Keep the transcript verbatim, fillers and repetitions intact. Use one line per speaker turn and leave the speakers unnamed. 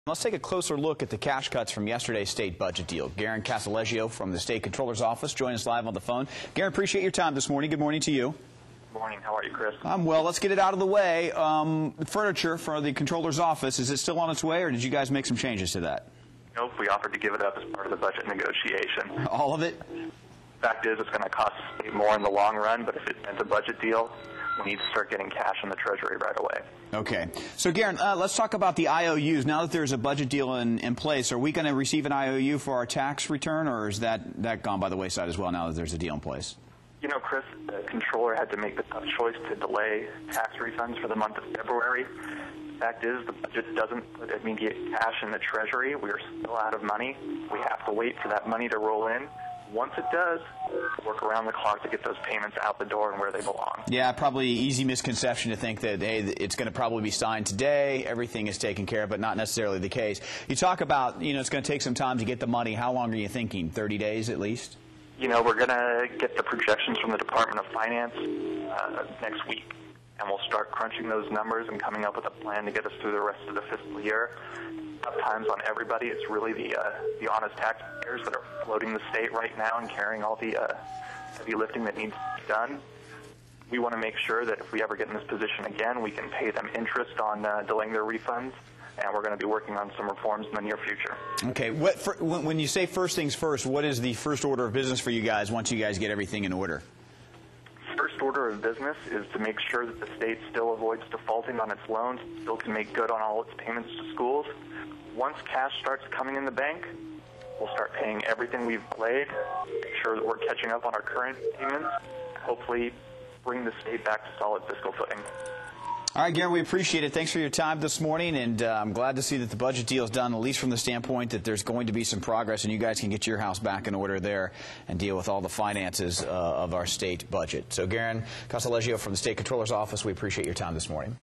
Let's take a closer look at the cash cuts from yesterday's state budget deal. Garin Casaleggio from the State Controller's Office joins us live on the phone. Garin, appreciate your time this morning. Good morning to you.
Good morning. How are you, Chris?
I'm well. Let's get it out of the way. Um, furniture for the Controller's Office, is it still on its way, or did you guys make some changes to that?
Nope. We offered to give it up as part of the budget negotiation.
All of it?
Fact is, it's going to cost the state more in the long run, but if it meant a budget deal, we need to start getting cash in the Treasury right away.
Okay. So, Garin, uh, let's talk about the I O Us. Now that there's a budget deal in, in place, are we going to receive an I O U for our tax return, or is that, that gone by the wayside as well now that there's a deal in place?
You know, Chris, the Controller had to make the tough choice to delay tax refunds for the month of February. The fact is, the budget doesn't put immediate cash in the Treasury. We are still out of money. We have to wait for that money to roll in. Once it does, work around the clock to get those payments out the door and where they belong.
Yeah, probably easy misconception to think that, hey, it's going to probably be signed today, everything is taken care of, but not necessarily the case. You talk about, you know, it's going to take some time to get the money. How long are you thinking? thirty days at least?
You know, we're going to get the projections from the Department of Finance uh, next week, and we'll start crunching those numbers and coming up with a plan to get us through the rest of the fiscal year. Tough times on everybody. It's really the uh, the honest taxpayers that are floating the state right now and carrying all the uh, heavy lifting that needs to be done. We want to make sure that if we ever get in this position again, we can pay them interest on uh, delaying their refunds, and we're going to be working on some reforms in the near future.
Okay. What, for, when you say first things first, what is the first order of business for you guys once you guys get everything in order?
First order of business is to make sure that the state still avoids defaulting on its loans, still can make good on all its payments to schools. Once cash starts coming in the bank, we'll start paying everything we've delayed, make sure that we're catching up on our current payments, hopefully bring the state back to solid fiscal footing.
All right, Garin, we appreciate it. Thanks for your time this morning, and uh, I'm glad to see that the budget deal is done, at least from the standpoint that there's going to be some progress and you guys can get your house back in order there and deal with all the finances uh, of our state budget. So, Garin Casaleggio from the State Controller's Office, we appreciate your time this morning.